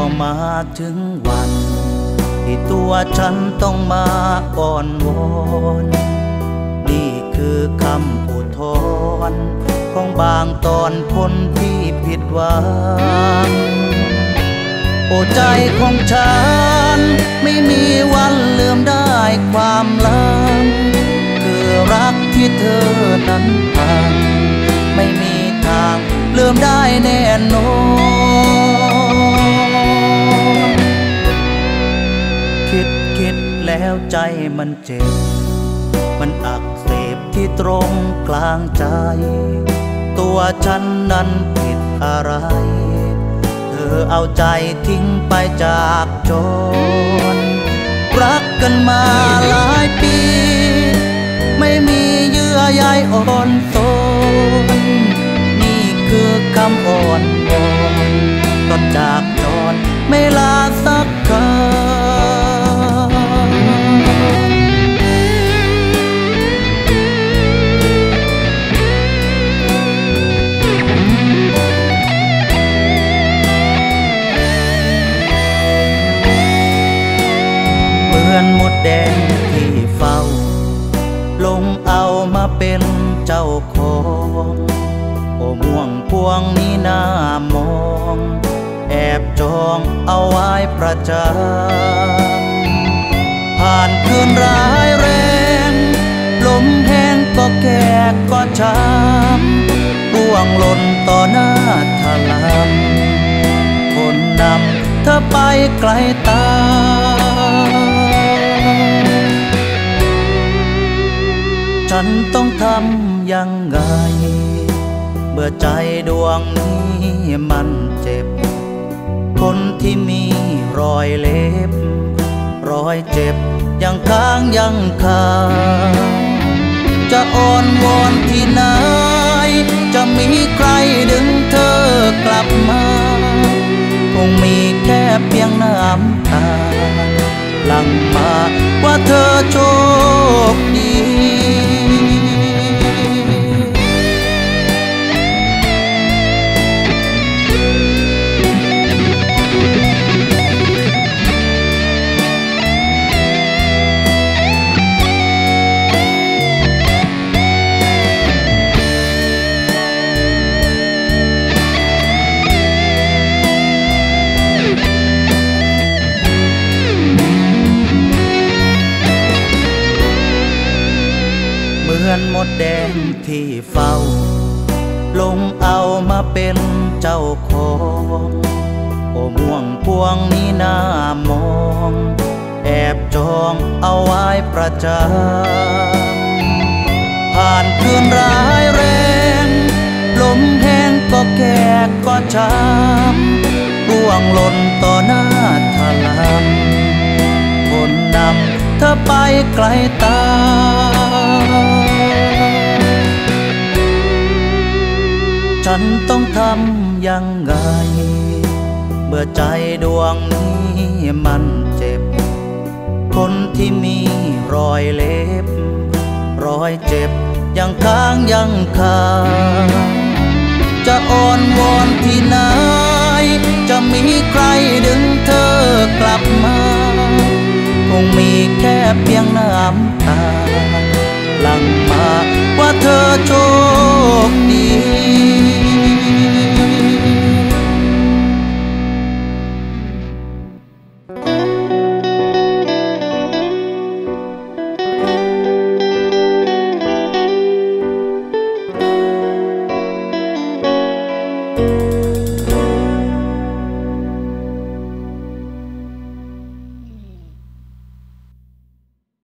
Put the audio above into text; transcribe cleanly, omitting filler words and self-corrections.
มาถึงวันที่ตัวฉันต้องมาอ่อนวอนนี่คือคำอุทธรณ์ของบางตอนคนที่ผิดหวังโอ้ใจของฉันไม่มีวันลืมได้ความหลังคือรักที่เธอนั้นพังไม่มีทางลืมได้แน่นอนคิดแล้วใจมันเจ็บมันอักเสบที่ตรงกลางใจตัวฉันนั้นผิดอะไรเธอเอาใจทิ้งไปจากจนรักกันมาหลายปีไม่มีเยื่อใยอ่อนโซนนี่คือคำอ่อนวอนตอนจากจรไม่ลาสักคำมดแดงที่เฝ้าลงเอามาเป็นเจ้าของโอ้ม่วงพวงนี้น่ามองแอบจองเอาไว้ประจำผ่านคืนร้ายแรงลมแห้งก็แก่ก็ช้ำร่วงหล่นต่อหน้าถลำคนนำเธอไปไกลตาฉันต้องทำยังไงเมื่อใจดวงนี้มันเจ็บคนที่มีรอยเล็บรอยเจ็บยังค้างยังคาจะอ้อนวอนที่ไหนจะมีใครดึงเธอกลับมาคงมีแค่เพียงน้ำตาหลั่งมาว่าเธอโชคดีเหมือนมดแดงที่เฝ้าลงเอามาเป็นเจ้าของโอ้ม่วงพวงนี้น่ามองแอบจองเอาไว้ประจำผ่านคืนร้ายแรงลมแห้งก็แก่ก็ช้ำร่วงหล่นต่อหน้าถลำคนนำเธอไปไกลตาฉันต้องทำยังไงเมื่อใจดวงนี้มันเจ็บคนที่มีรอยเล็บรอยเจ็บยังค้างยังคาจะอ้อนวอนที่ไหนจะมีใครดึงเธอกลับมาคงมีแค่เพียงน้ำ